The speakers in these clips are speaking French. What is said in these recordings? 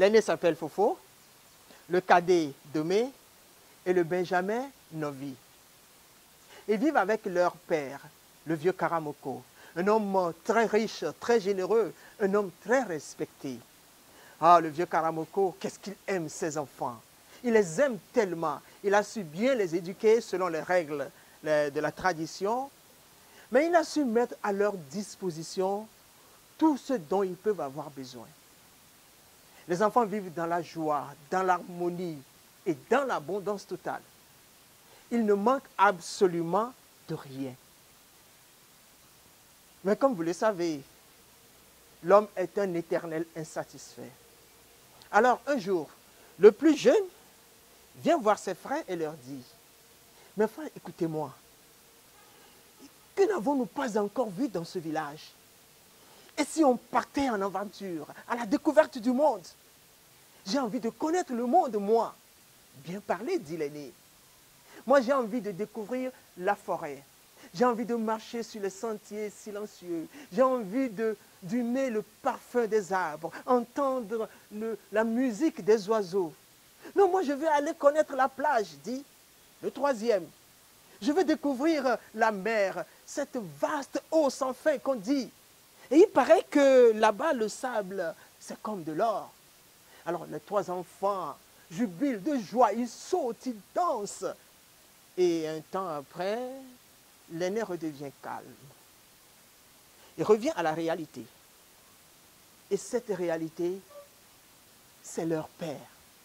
L'aîné s'appelle Fofo, le cadet Domé et le Benjamin Novi. Ils vivent avec leur père, le vieux Karamoko, un homme très riche, très généreux, un homme très respecté. Ah, le vieux Karamoko, qu'est-ce qu'il aime ses enfants. Il les aime tellement. Il a su bien les éduquer selon les règles de la tradition, mais il a su mettre à leur disposition tout ce dont ils peuvent avoir besoin. Les enfants vivent dans la joie, dans l'harmonie et dans l'abondance totale. Il ne manque absolument de rien. Mais comme vous le savez, l'homme est un éternel insatisfait. Alors un jour, le plus jeune vient voir ses frères et leur dit, « Mes frères, écoutez-moi, que n'avons-nous pas encore vu dans ce village? Et si on partait en aventure, à la découverte du monde? J'ai envie de connaître le monde, moi. » Bien parlé, dit l'aîné. Moi, j'ai envie de découvrir la forêt. J'ai envie de marcher sur les sentiers silencieux. J'ai envie d'humer le parfum des arbres, entendre la musique des oiseaux. Non, moi, je vais aller connaître la plage, dit le troisième. Je veux découvrir la mer, cette vaste eau sans fin qu'on dit. Et il paraît que là-bas, le sable, c'est comme de l'or. Alors, les trois enfants jubilent de joie, ils sautent, ils dansent. Et un temps après, l'aîné redevient calme. Il revient à la réalité. Et cette réalité, c'est leur père.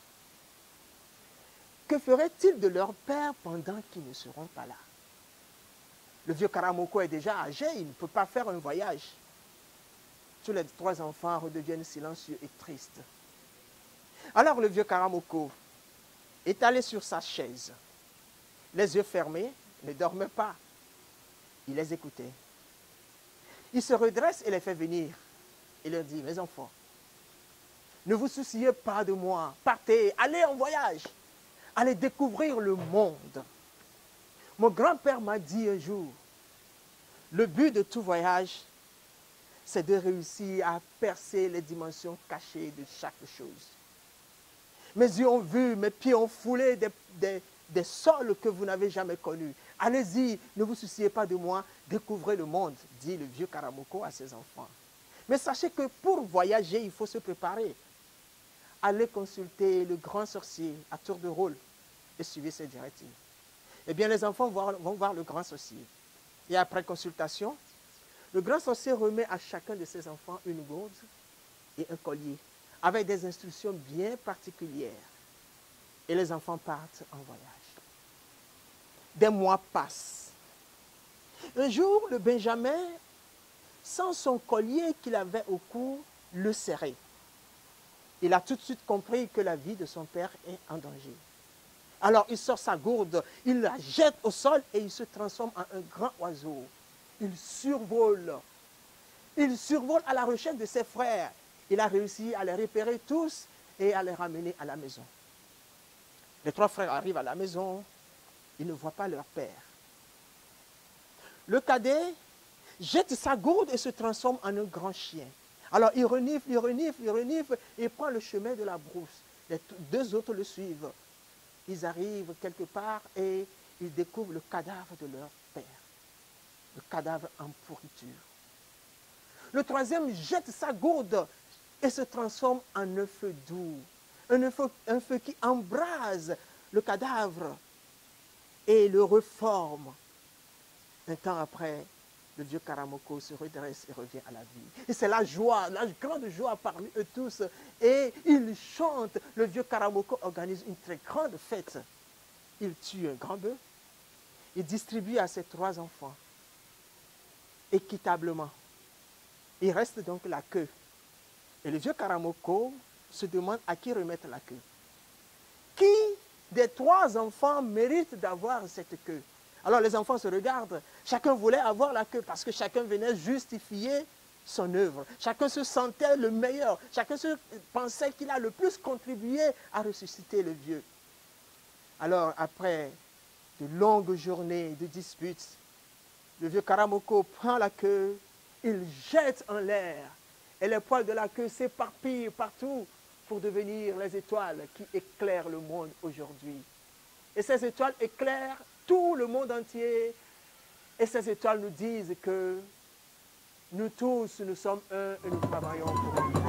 Que ferait-il de leur père pendant qu'ils ne seront pas là? Le vieux Karamoko est déjà âgé, il ne peut pas faire un voyage. Tous les trois enfants redeviennent silencieux et tristes. Alors le vieux Karamoko est allé sur sa chaise, les yeux fermés, ne dormait pas. Il les écoutait. Il se redresse et les fait venir. Il leur dit, mes enfants, ne vous souciez pas de moi. Partez, allez en voyage. Allez découvrir le monde. Mon grand-père m'a dit un jour, le but de tout voyage, c'est de réussir à percer les dimensions cachées de chaque chose. Mes yeux ont vu, mes pieds ont foulé des sols que vous n'avez jamais connus. Allez-y, ne vous souciez pas de moi, découvrez le monde, dit le vieux Karamoko à ses enfants. Mais sachez que pour voyager, il faut se préparer. Allez consulter le grand sorcier à tour de rôle et suivez ses directives. Eh bien, les enfants vont voir le grand sorcier. Et après consultation, le grand sorcier remet à chacun de ses enfants une gourde et un collier, avec des instructions bien particulières. Et les enfants partent en voyage. Des mois passent. Un jour, le Benjamin, sans son collier qu'il avait au cou, le serrait. Il a tout de suite compris que la vie de son père est en danger. Alors il sort sa gourde, il la jette au sol et il se transforme en un grand oiseau. Il survole. Il survole à la recherche de ses frères. Il a réussi à les repérer tous et à les ramener à la maison. Les trois frères arrivent à la maison, ils ne voient pas leur père. Le cadet jette sa gourde et se transforme en un grand chien. Alors il renifle, et prend le chemin de la brousse. Les deux autres le suivent. Ils arrivent quelque part et ils découvrent le cadavre de leur père. Le cadavre en pourriture. Le troisième jette sa gourde et se transforme en un feu doux. Un feu qui embrase le cadavre et le reforme. Un temps après, le vieux Karamoko se redresse et revient à la vie. Et c'est la joie, la grande joie parmi eux tous. Et ils chantent. Le vieux Karamoko organise une très grande fête. Il tue un grand bœuf. Il distribue à ses trois enfants équitablement. Il reste donc la queue. Et le vieux Karamoko se demande à qui remettre la queue. Qui des trois enfants mérite d'avoir cette queue? Alors les enfants se regardent. Chacun voulait avoir la queue parce que chacun venait justifier son œuvre. Chacun se sentait le meilleur. Chacun se pensait qu'il a le plus contribué à ressusciter le vieux. Alors après de longues journées de disputes, le vieux Karamoko prend la queue, il jette en l'air et les poils de la queue s'éparpillent partout. pour devenir les étoiles qui éclairent le monde aujourd'hui. Et ces étoiles éclairent tout le monde entier. Et ces étoiles nous disent que nous tous, nous sommes un et nous travaillons pour un.